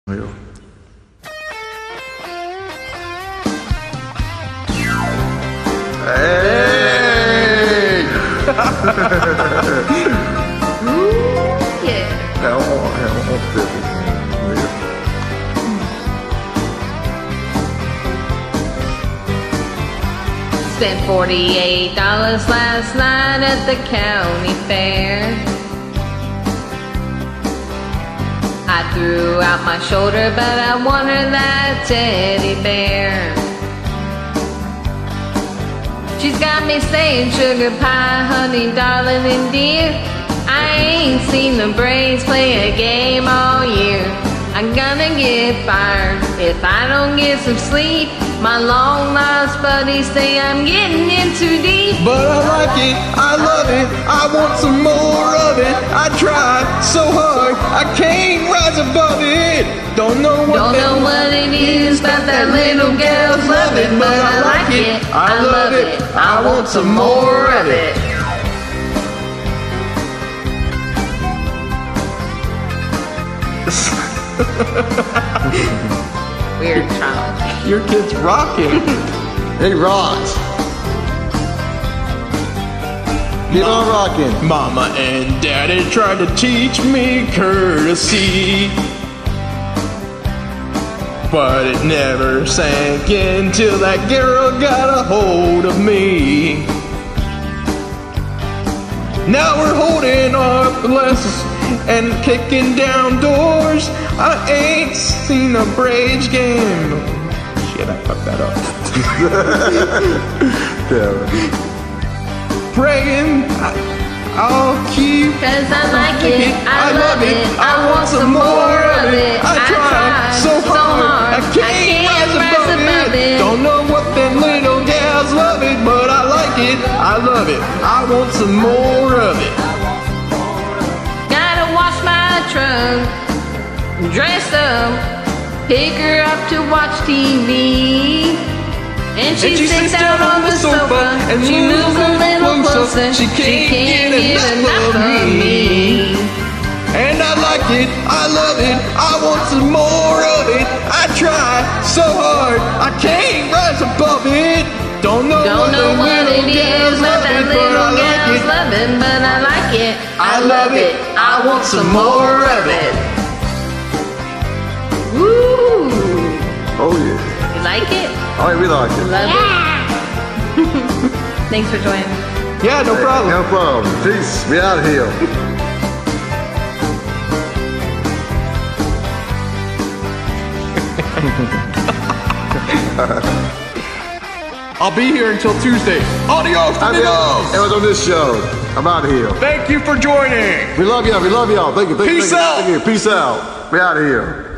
Yo. Hey! Yeah. Hell on 50. Spent $48 last night at the county fair. I threw out my shoulder, but I won her that teddy bear. She's got me saying sugar pie, honey, darling, and dear. I ain't seen the Braves play a game all year. I'm gonna get fired if I don't get some sleep. My long lost buddies say I'm getting in too deep. But I like it, I love it, I want some more of it. I try so hard, I can't rise above it. Don't know what it is about that little girl's loving, but I like it, I love it, I want some more of it. Weird child. Your kid's rocking. He rocks. Keep on rocking. Mama and Daddy tried to teach me courtesy, but it never sank in till that girl got a hold of me. Now we're holding our blessings and kicking down doors. I ain't seen a Braves game. Shit, I fucked that up. Praying, I'll keep. 'Cause I like it, I love it, I want some more of it. I try so hard, I can't rise above it. Don't know what them little gals love it, but I like it, I love it, I want some more of it. Gotta wash my trunk, dress up, pick her up to watch TV. And she sits down on the sofa and she moves a little closer. She can't get enough of me. And I like it, I love it, I want some more of it. I try so hard, I can't rise above it. Don't know what it is about that little girl's loving, but I like it, I love it, I want some more of it. Woo! Oh yeah. You like it? Oh yeah, we like it. Love it. Thanks for joining. Yeah, no problem. No problem. Peace. We out here. I'll be here until Tuesday. Adios, amigos. It was on this show. I'm out of here. Thank you for joining. We love y'all. We love y'all. Thank you. Peace out. Thank you. Peace out. We out of here.